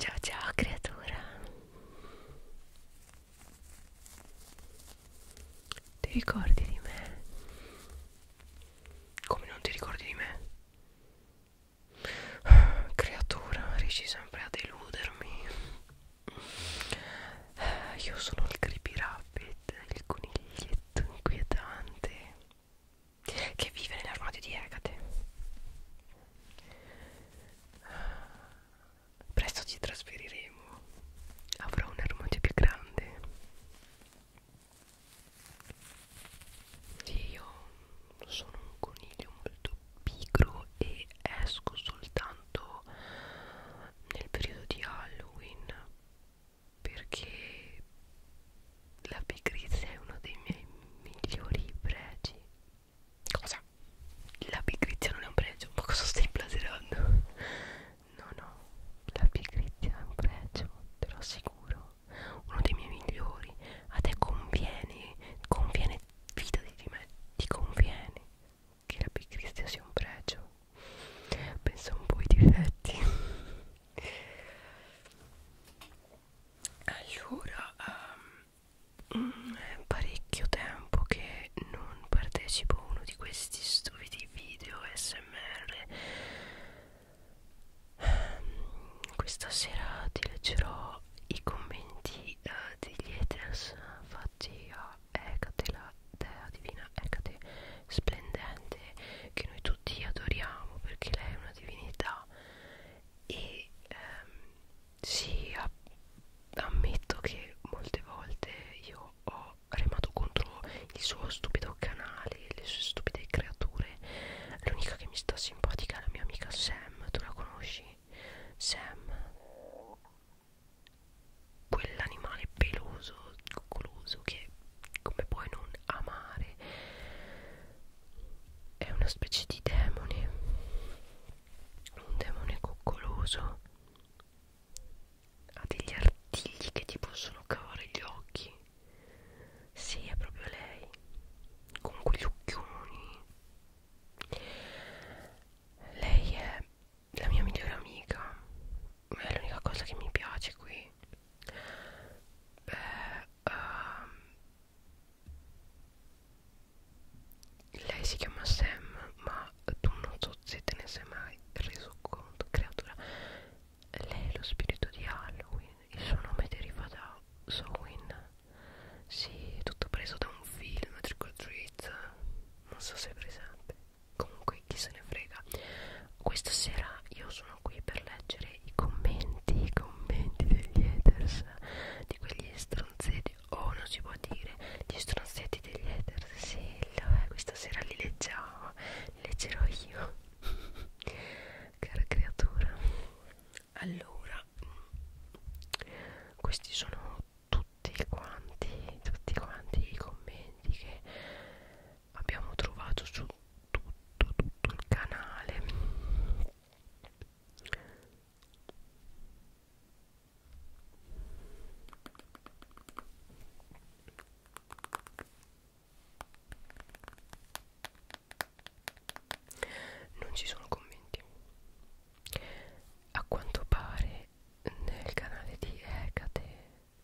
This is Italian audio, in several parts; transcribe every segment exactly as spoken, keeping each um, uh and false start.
Ciao ciao creatura. Ti ricordi di me? Come non ti ricordi di me? Creatura, riesci sempre a deludermi. Io sono il Creepy Rabbit, il coniglietto inquietante che vive nell'armadio di Hecate. Presto ci trasferiremo. Avrò un armadio più grande. Io sono un coniglio molto pigro e esco soltanto nel periodo di Halloween perché la pigrizia è uno dei miei migliori pregi. Cosa? La pigrizia non è un pregio? Ma cosa stai blaserando? No, no, la pigrizia è un pregio, te lo assicuro. Uno dei miei migliori. A te conviene, conviene, fidati di me, ti conviene che la pigrizia sia un pregio. Pensa un po' ai difetti. Allora, um, è parecchio tempo che non partecipo a uno di questi stupidi video A S M R. Questa sera ti leggerò i commenti uh, degli haters fatti a Hecate, la dea divina Hecate splendente, che noi tutti adoriamo perché lei è una divinità. E ehm, sì, a ammetto che molte volte io ho remato contro il suo stupido canale, le sue stupide creature. L'unica che mi sta simpatica è la mia amica Sam, tu la conosci? Sam, quell'animale peloso, coccoloso che come puoi non amare? È una specie di demone, un demone coccoloso. Ha degli artigli che ti possono cavare gli occhi. Sì, è proprio lei, con quegli occhioni. Lei è la mia migliore amica, è l'unica cosa che mi piace qui. Beh, um, lei si chiama Sam, ma tu non so se te ne sei mai reso conto, creatura. Lei è lo spirito di Halloween, il suo nome deriva da Samhain. Sì, è tutto preso da un film, Trick or Treat, non so se è presente. Comunque chi se ne frega. Questa sera io sono qui per leggere i commenti, i commenti degli haters, di quegli stronzetti, oh non si può dire, gli stronzetti degli haters. Sì, vabbè, questa sera li leggiamo, li leggerò io. Cara creatura. Allora, questi sono tutti quanti, tutti quanti i commenti che abbiamo trovato su tutto, tutto il canale. Non ci sono commenti. A quanto pare nel canale di Hecate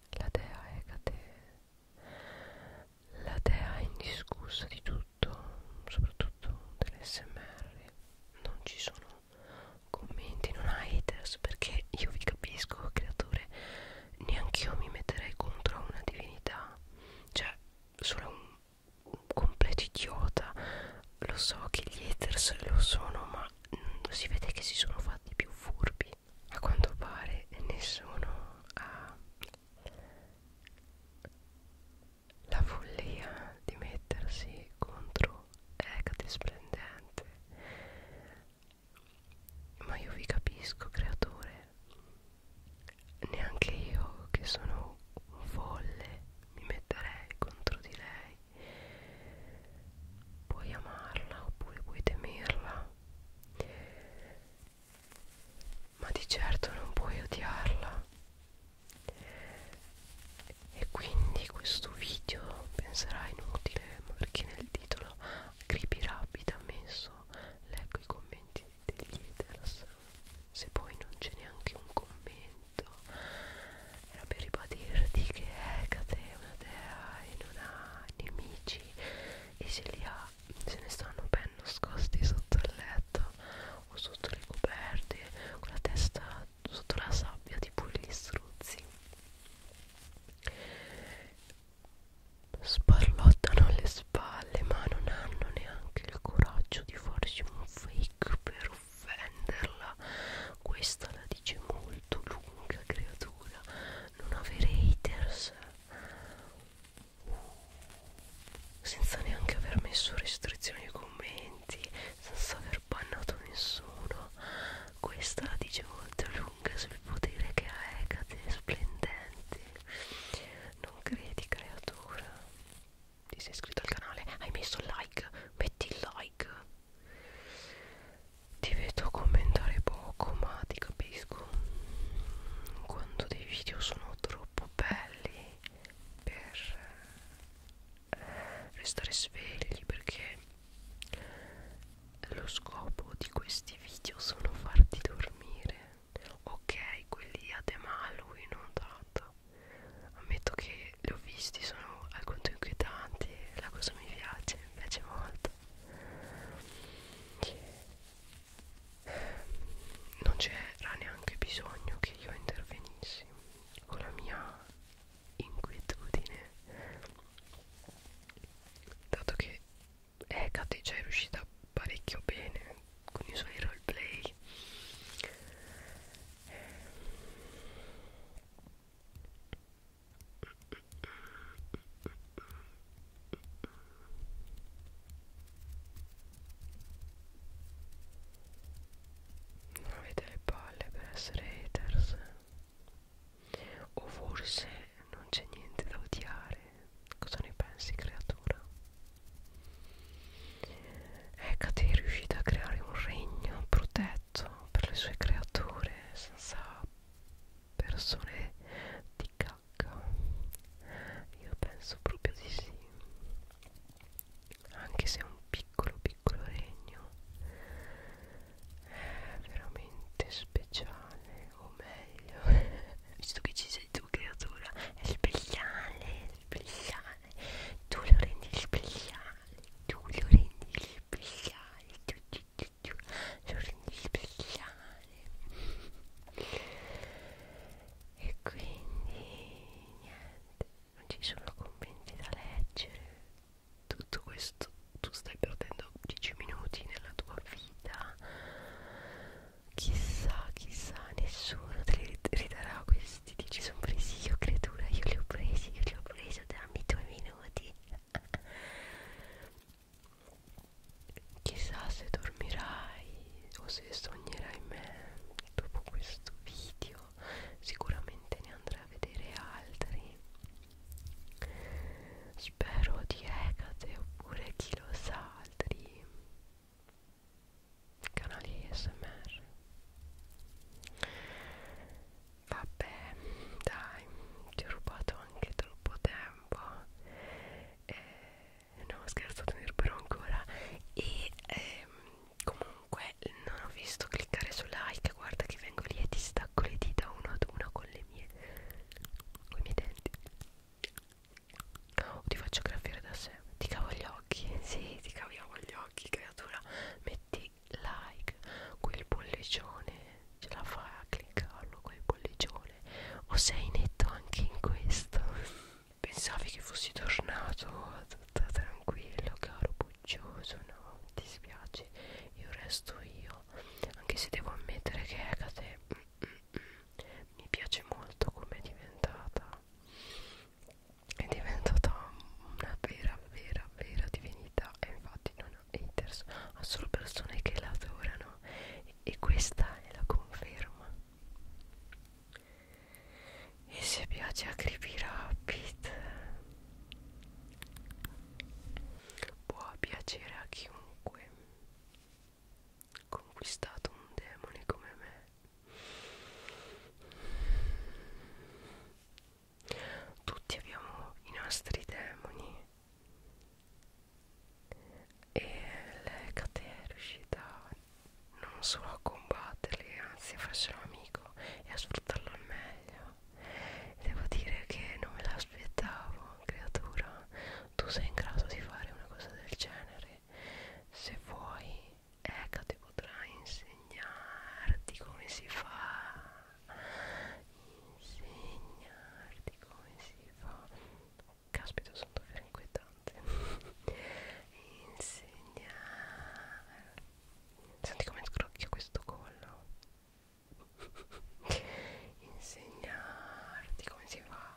sei netto anche in questo? Pensavi che fossi tornato tutta tranquillo, caro buggioso? No, ti spiace, io resto io, anche se devo ammettere che Ecate mm, mm, mm, mi piace molto come è diventata. È diventata una vera, vera, vera divinità, e infatti non ha haters, ha solo persone che la adorano, e, e questa è la conferma. E se piace a Creepy Rabbit, può piacere a chiunque, conquistato un demone come me. Tutti abbiamo i nostri demoni, e l'Ecate è riuscita non solo a combatterli, anzi a farselo amico e a sfruttarlo al meglio. Devo dire che non me l'aspettavo, creatura. Tu sei in grado di fare una cosa del genere? Se vuoi, Ecate potrà insegnarti come si fa. Insegnarti come si fa. Caspita, sono davvero inquietante. Insegnare. Senti come scrocchia questo collo. Insegnarti come si fa.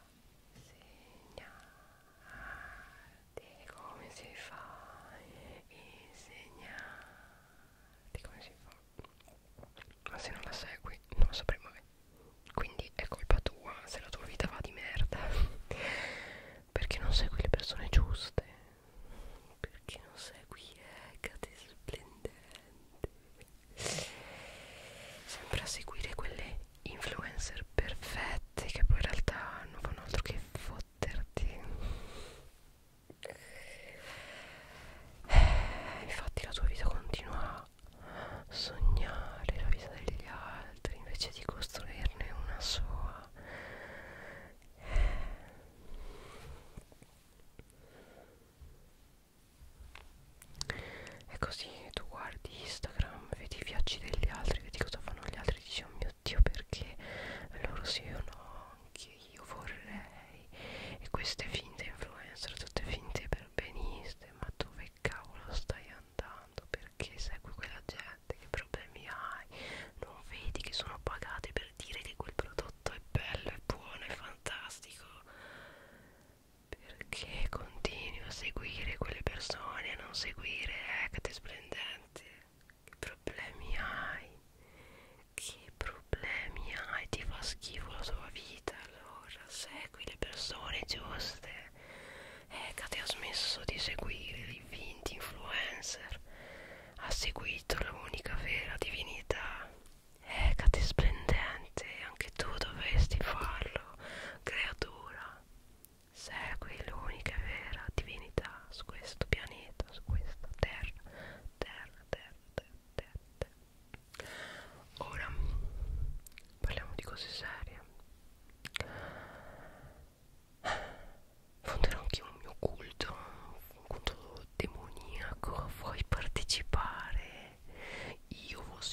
Insegnarti come si fa. Insegnarti come si fa. Ma se non la segui non lo saprai mai. Quindi è colpa tua se la tua vita va di merda. Perché non segui le persone giuste. Perché non segui Ecate splendente. Sempre a seguire quelle influencer perfette che poi in realtà non fanno altro che fotterti. Eh, infatti la tua vita continua a sognare la vita degli altri invece di costruirne una sua. È così, tu guardi Instagram, vedi i viaggi degli altri, vedi cosa fanno gli altri, dici oh mio Dio, perché loro sì o no, anche io vorrei. E queste finte influencer, tutte finte per beniste, ma dove cavolo stai andando? Perché segui quella gente? Che problemi hai? Non vedi che sono pagate per dire che quel prodotto è bello, è buono, è fantastico? Perché continui a seguire quelle persone, a non seguire Ecate splendente? Che problemi hai? Che problemi hai? Ti fa schifo la tua vita? Allora segui le persone giuste. Ecate ha smesso di seguire i finti influencer, ha seguito l'unica vera divinità. Ecate splendente, anche tu dovresti farlo, creatura. Segui l'unica vera divinità su questo pianeta, su questa terra, terra, terra, terra, terra, terra. Ora parliamo di cose serie. Fonderò anche un mio culto, un culto demoniaco. Vuoi partecipare? Io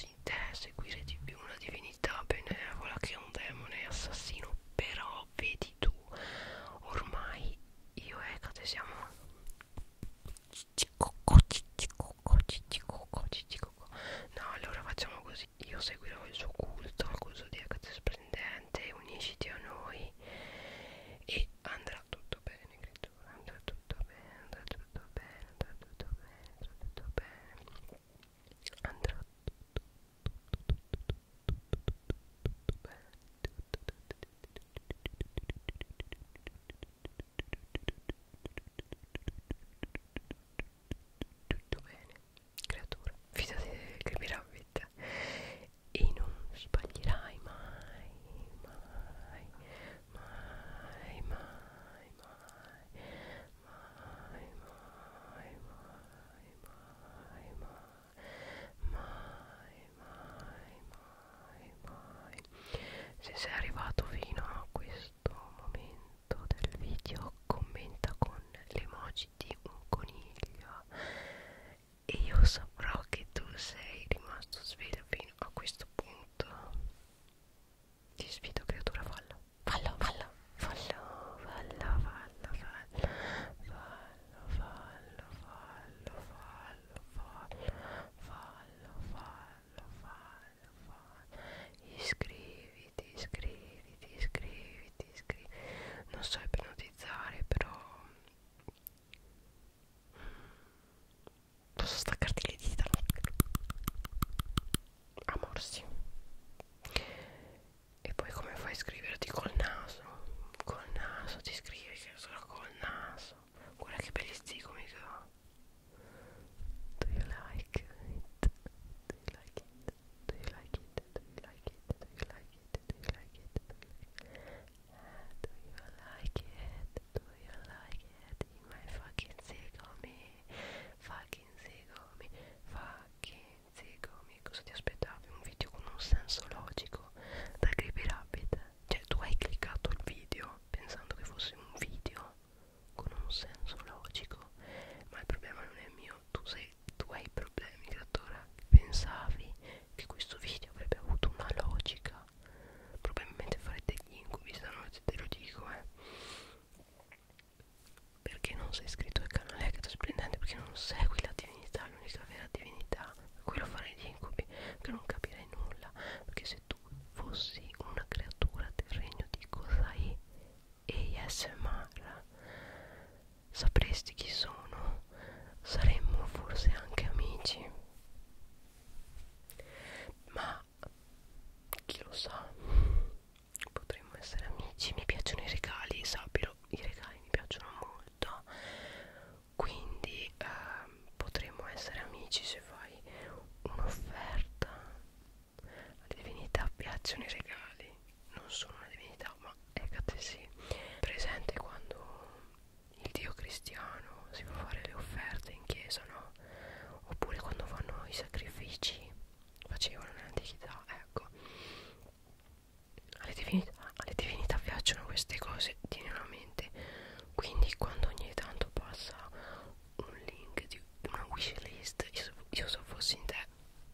queste cose tieni a mente. Quindi quando ogni tanto passa un link di una wishlist, io, io se fossi in te,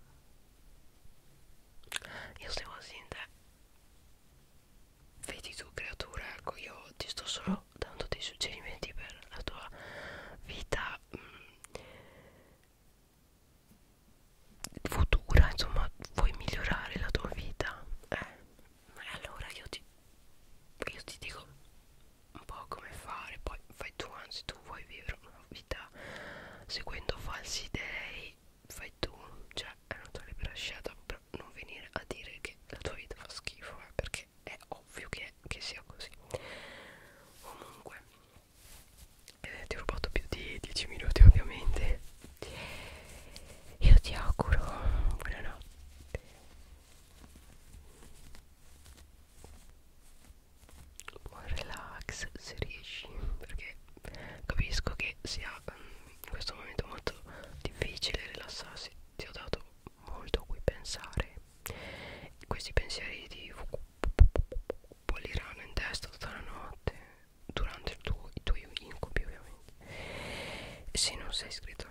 io se fossi in te, vedi tu creatura, ecco, io ti sto solo dando dei suggerimenti per la tua vita mh, futura, insomma, vuoi migliorare la tua vita, eh, ma allora io ti, io ti dico un po' come fare, poi fai tu, anzi tu vuoi vivere una vita seguendo falsi dei, fai tu, cioè è una tua libera scelta, però non venire a dire che la tua vita fa schifo, eh, perché è ovvio che, che sia così. Comunque eh, ti ho rubato più di dieci minuti ovviamente, io ti auguro buonanotte, buon relax se riesci, perché capisco che sia um, in questo momento molto difficile rilassarsi. Ti ho dato molto a cui pensare, questi pensieri ti bolliranno in testa tutta la notte durante il tuo, i tuoi incubi ovviamente. Se non sei iscritto